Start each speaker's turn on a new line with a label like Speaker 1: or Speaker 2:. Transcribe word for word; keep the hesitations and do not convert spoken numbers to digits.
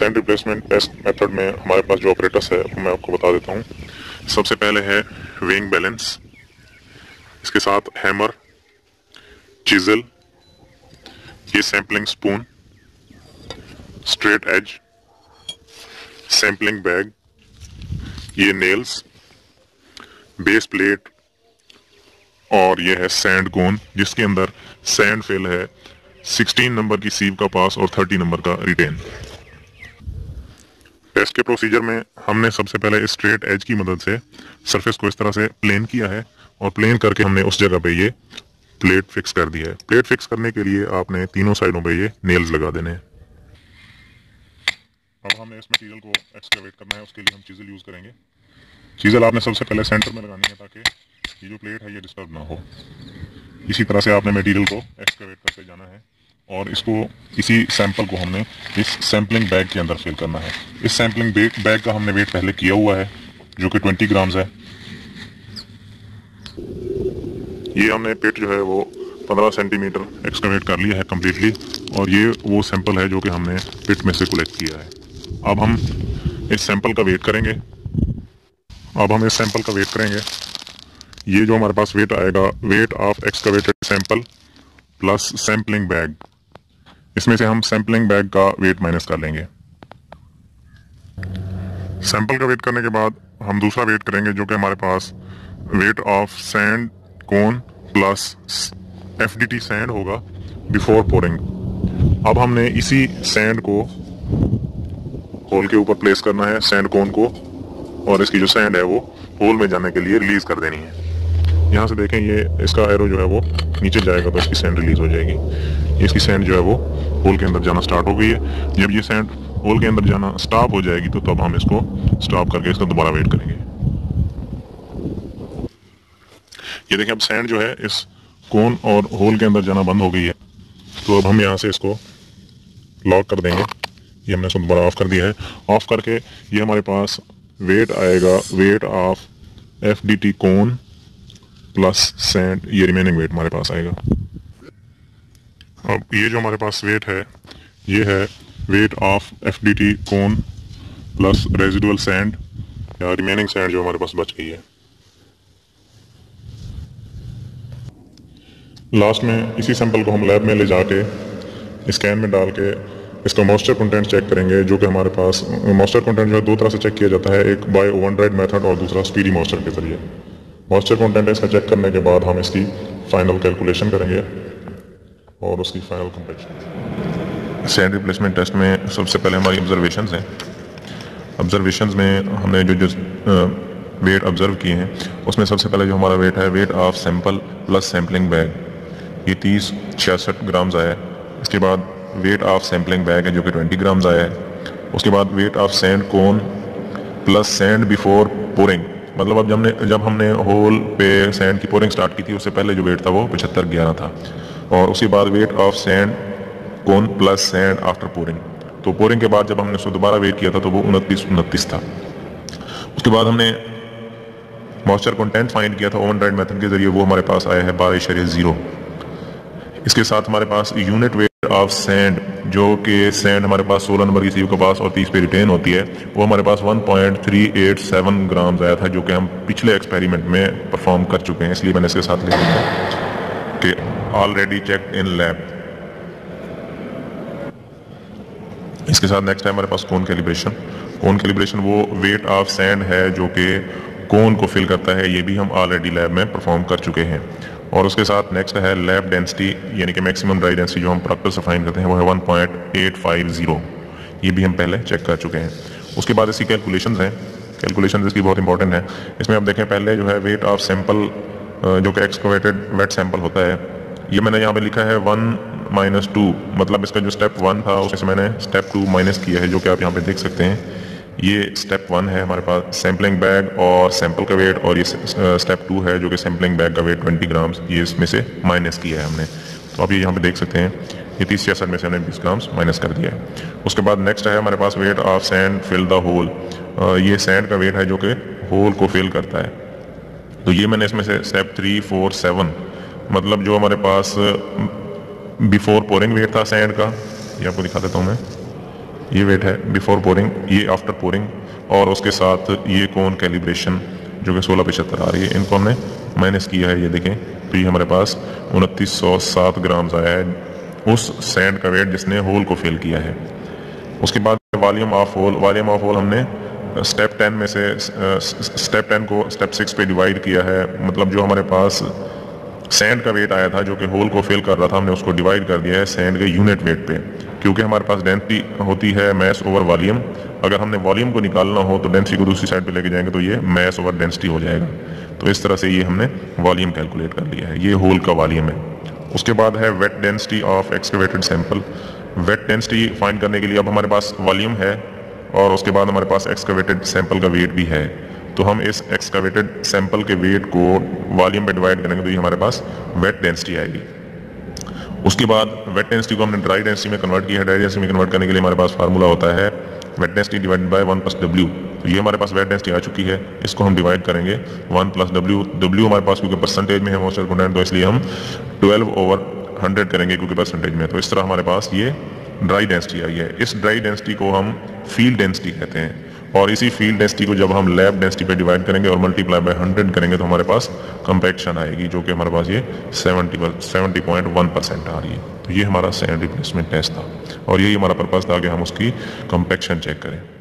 Speaker 1: Sand replacement test method में हमारे पास जो ऑपरेटर्स है वो मैं आपको बता देता हूँ। सबसे पहले है वेइंग बैलेंस, इसके साथ हैमर, चिजल, ये sampling spoon, straight edge, sampling bag, ये नेल्स, बेस प्लेट और ये है सैंड कोन जिसके अंदर सैंड फिल है सोलह नंबर की सीव का पास और तीस नंबर का रिटेन। टेस्ट के प्रोसीजर में हमने सबसे पहले स्ट्रेट एज की मदद से सरफेस को इस तरह से प्लेन किया है और प्लेन करके हमने उस जगह पे ये प्लेट फिक्स कर दी है। प्लेट फिक्स करने के लिए आपने तीनों साइडों पे ये नेल्स लगा देने हैं। अब हमें इस मटेरियल को एक्सकैवेट करना है, उसके लिए हम चीज़ल यूज़ करेंगे। चीज़ल आपने सबसे पहले सेंटर में लगानी है ताकि ये जो प्लेट है ये डिस्टर्ब ना हो। इसी तरह से आपने मटेरियल को एक्सकैवेट करते जाना है और इसको इसी सैंपल को हमने इस सैम्पलिंग बैग के अंदर फिल करना है। इस सैम्पलिंग बैग का हमने वेट पहले किया हुआ है जो कि बीस ग्राम्स है। ये हमने पिट जो है वो पंद्रह सेंटीमीटर एक्सकैवेट कर लिया है कम्प्लीटली और ये वो सैंपल है जो कि हमने पिट में से कलेक्ट किया है। अब हम इस सैंपल का वेट करेंगे अब हम इस सैंपल का वेट करेंगे ये जो हमारे पास वेट आएगा, weight of excavated sample plus sampling bag, इसमें से हम सैम्पलिंग बैग का वेट माइनस कर लेंगे। सैंपल का वेट करने के बाद हम दूसरा वेट करेंगे जो कि हमारे पास weight of sand cone plus FDT sand होगा बिफोर पोरिंग। अब हमने इसी सैंड को होल के ऊपर प्लेस करना है, सैंड कोन को, और इसकी जो सैंड है वो होल में जाने के लिए रिलीज कर देनी है। यहाँ से देखें ये इसका एरो जो है वो नीचे जाएगा तो इसकी सैंड रिलीज हो जाएगी। इसकी सैंड जो है वो होल के अंदर जाना स्टार्ट हो गई है। जब ये सैंड होल के अंदर जाना स्टॉप हो जाएगी तो तब हम इसको स्टॉप करके इसका दोबारा वेट करेंगे। ये देखें अब सैंड जो है इस कोन और होल के अंदर जाना बंद हो गई है, तो अब हम यहाँ से इसको लॉक कर देंगे। ये हमने इसको दोबारा ऑफ कर दिया है। ऑफ करके ये हमारे पास वेट आएगा, weight of F D T cone plus sand, ये रिमेनिंग वेट हमारे पास आएगा। अब ये जो हमारे पास वेट है ये है weight of F D T cone plus residual sand या रिमेनिंग सैंड जो हमारे पास बच गई है। लास्ट में इसी सैंपल को हम लैब में ले जाके स्कैन में डाल के इसका मॉइस्चर कंटेंट चेक करेंगे, जो कि हमारे पास मॉइस्चर कंटेंट जो है दो तरह से चेक किया जाता है, एक बाय ओवन ड्राइड मेथड और दूसरा स्पीडी मॉइस्चर के जरिए। मॉइस्चर कंटेंट इसका चेक करने के बाद हम इसकी फाइनल कैलकुलेशन करेंगे और उसकी final compaction. Sand replacement test में सबसे पहले हमारी ऑब्जर्वेशंस हैं। ऑब्जर्वेशंस में हमने जो जो वेट ऑब्जर्व किए हैं उसमें सबसे पहले जो हमारा वेट है weight of sample plus sampling bag, ये तीस छियासठ ग्राम्स आया है। इसके बाद वेट ऑफ सैम्पलिंग बैग है जो कि बीस ग्राम्स आया है। उसके बाद weight of sand cone plus sand before pouring, मतलब अब जब हमने जब हमने होल पे सैंड की पोरिंग स्टार्ट की थी उससे पहले जो वेट था वो पचहत्तर ग्यारह था। और उसके बाद weight of sand cone plus sand after pouring, तो पोरिंग के बाद जब हमने उसको दोबारा वेट किया था तो वो उनतीस उनतीस था। उसके बाद हमने मॉइस्चर कंटेंट फाइंड किया था ओवन ड्राइड मेथड के जरिए, वो हमारे पास आया है बारह इशारे जीरो। इसके साथ हमारे पास यूनिट वेट ऑफ सैंड जो कि सैंड हमारे पास सोलह नंबर की सीव के पास और तीस पे रिटेन होती है, वो हमारे पास one point three eight seven grams आया था, जो कि हम पिछले एक्सपेरिमेंट में परफॉर्म कर चुके हैं, इसलिए मैंने इसके साथ लिख दिया कि ऑलरेडी चेक्ड इन लैब। इसके साथ नेक्स्ट है हमारे पास कोन कैलिब्रेशन। कोन कैलिब्रेशन वो वेट ऑफ सैंड है जो कि कोन को फिल करता है, ये भी हम ऑलरेडी लैब में परफॉर्म कर चुके हैं। और उसके साथ नेक्स्ट है लैब डेंसिटी, यानी कि मैक्सिमम ड्राई डेंसिटी जो हम प्रैक्टिकल से फाइंड करते हैं वो है one point eight five zero, ये भी हम पहले चेक कर चुके हैं। उसके बाद इसकी कैलकुलेशंस हैं। कैलकुलेशन इसकी बहुत इंपॉर्टेंट है। इसमें आप देखें पहले जो है वेट ऑफ सैंपल जो कि एक्सकैवेटेड वेट सैंपल होता है, ये मैंने यहाँ पे लिखा है वन माइनस टू, मतलब इसका जो स्टेप वन था उसमें मैंने स्टेप टू माइनस किया है, जो कि आप यहाँ पे देख सकते हैं। ये स्टेप वन है हमारे पास सैम्पलिंग बैग और सैंपल का वेट, और ये स्टेप टू है जो कि सैम्पलिंग बैग का वेट बीस ग्राम्स, ये इसमें से माइनस किया है हमने। तो आप ये यहाँ पे देख सकते हैं ये तीस छियासठ में से हमने बीस ग्राम्स माइनस कर दिया है। उसके बाद नेक्स्ट है हमारे पास weight of sand fill the hole, ये सैंड का वेट है जो कि होल को फिल करता है। तो ये मैंने इसमें से स्टेप थ्री फोर सेवन, मतलब जो हमारे पास बिफोर पोरिंग वेट था सैंड का, ये आपको दिखा देता हूँ मैं। ये वेट है बिफोर पोरिंग, ये आफ्टर पोरिंग, और उसके साथ ये कौन कैलिब्रेशन जो कि सोलह पचहत्तर आ रही है, इनको हमने माइनस किया है। ये देखें तो ये हमारे पास उनतीस सौ सात ग्राम्स आया है उस सैंड का वेट जिसने होल को फिल किया है। उसके बाद volume of hole, volume of hole हमने स्टेप टेन में से स्टेप टेन को स्टेप सिक्स पे डिवाइड किया है। मतलब जो हमारे पास सैंड का वेट आया था जो कि होल को फिल कर रहा था, हमने उसको डिवाइड कर दिया है सैंड के यूनिट वेट पे, क्योंकि हमारे पास डेंसिटी होती है मैस ओवर वॉल्यूम। अगर हमने वॉल्यूम को निकालना हो तो डेंसिटी को दूसरी साइड पे लेके जाएंगे तो ये मैस ओवर डेंसिटी हो जाएगा। तो इस तरह से ये हमने वॉल्यूम कैलकुलेट कर लिया है, ये होल का वॉल्यूम है। उसके बाद है wet density of excavated sample. Wet density find करने के लिए अब हमारे पास वॉल्यूम है और उसके बाद हमारे पास एक्सकवेटेड सैंपल का वेट भी है। तो हम इस एक्सकवेटेड सैंपल के वेट को वॉल्यूम पे डिवाइड करेंगे तो ये हमारे पास वेट डेंसिटी आएगी। उसके बाद वेट डेंसिटी को हमने ड्राई डेंसिटी में कन्वर्ट किया है। ड्राई डेंसिटी में कन्वर्ट करने के लिए हमारे पास फार्मूला होता है wet density divided by one plus W. तो ये हमारे पास वेट डेंसिटी आ चुकी है, इसको हम डिवाइड करेंगे वन प्लस डब्ल्यू। डब्ल्यू हमारे पास क्योंकि परसेंटेज में है मॉइस्चर कंटेंट, तो इसलिए हम ट्वेल्व ओवर हंड्रेड करेंगे क्योंकि परसेंटेज में। तो इस तरह हमारे पास ये ड्राई डेंसिटी आई है। इस ड्राई डेंसिटी को हम फील्ड डेंसिटी कहते हैं, और इसी फील्ड डेंसिटी को जब हम लैब डेंसिटी पे डिवाइड करेंगे और मल्टीप्लाई बाय हंड्रेड करेंगे तो हमारे पास कंपैक्शन आएगी जो कि हमारे पास ये सेवेंटी पॉइंट वन परसेंट आ रही है। तो ये हमारा सैंड रिप्लेसमेंट टेस्ट था और यही हमारा पर्पज़ था कि हम उसकी कंपैक्शन चेक करें।